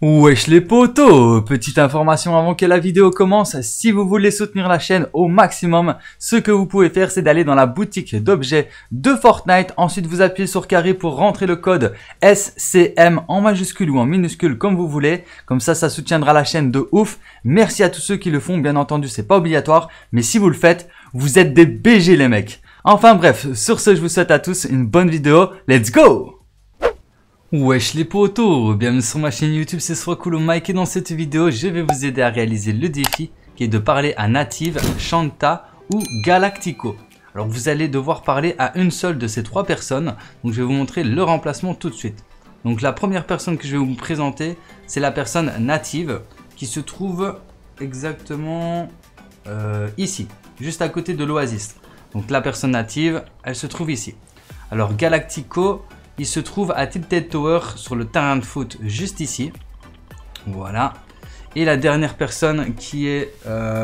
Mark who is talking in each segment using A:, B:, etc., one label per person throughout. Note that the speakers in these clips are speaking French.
A: Wesh les potos, petite information avant que la vidéo commence, si vous voulez soutenir la chaîne au maximum, ce que vous pouvez faire c'est d'aller dans la boutique d'objets de Fortnite, ensuite vous appuyez sur carré pour rentrer le code SCM en majuscule ou en minuscule comme vous voulez, comme ça soutiendra la chaîne de ouf. Merci à tous ceux qui le font, bien entendu c'est pas obligatoire, mais si vous le faites, vous êtes des BG les mecs. Enfin bref, sur ce je vous souhaite à tous une bonne vidéo, let's go! Wesh les potos, bienvenue sur ma chaîne YouTube, c'est Swakulu Mike et dans cette vidéo je vais vous aider à réaliser le défi qui est de parler à Native, Shanta ou Galactico. Alors vous allez devoir parler à une seule de ces trois personnes, donc je vais vous montrer le remplacement tout de suite. Donc la première personne que je vais vous présenter c'est la personne Native qui se trouve exactement ici, juste à côté de l'Oasis. Donc la personne Native elle se trouve ici. Alors Galactico il se trouve à Tilted Tower sur le terrain de foot juste ici. Voilà. Et la dernière personne qui est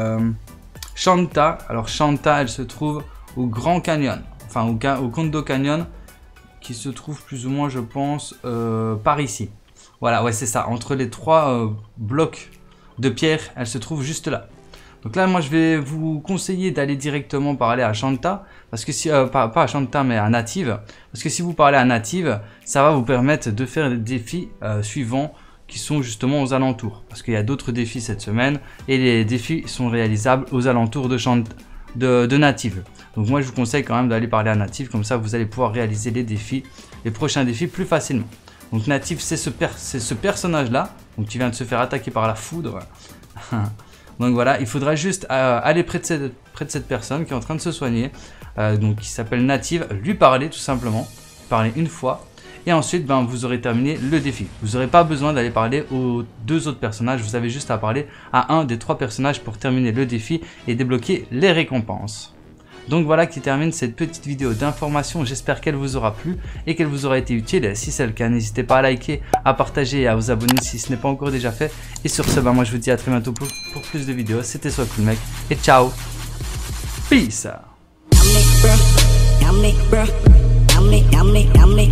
A: Shanta. Alors Shanta elle se trouve au Grand Canyon. Enfin au Condo Canyon. Qui se trouve plus ou moins je pense par ici. Voilà ouais c'est ça. Entre les trois blocs de pierre elle se trouve juste là. Donc là moi je vais vous conseiller d'aller directement parler à Shanta. Parce que si, pas à Shanta mais à Native. Parce que si vous parlez à Native, ça va vous permettre de faire les défis suivants qui sont justement aux alentours. Parce qu'il y a d'autres défis cette semaine. Et les défis sont réalisables aux alentours de Native. Donc moi je vous conseille quand même d'aller parler à Native. Comme ça vous allez pouvoir réaliser les défis, les prochains défis plus facilement. Donc Native c'est ce personnage là. Donc qui vient de se faire attaquer par la foudre. Donc voilà, il faudra juste aller près de cette personne qui est en train de se soigner, donc qui s'appelle Native, lui parler tout simplement, parler une fois, et ensuite ben, vous aurez terminé le défi. Vous n'aurez pas besoin d'aller parler aux deux autres personnages, vous avez juste à parler à un des trois personnages pour terminer le défi et débloquer les récompenses. Donc voilà qui termine cette petite vidéo d'information, j'espère qu'elle vous aura plu et qu'elle vous aura été utile. Si c'est le cas, n'hésitez pas à liker, à partager et à vous abonner si ce n'est pas encore déjà fait. Et sur ce, bah moi je vous dis à très bientôt pour plus de vidéos. C'était Swakulu Mike et ciao, peace.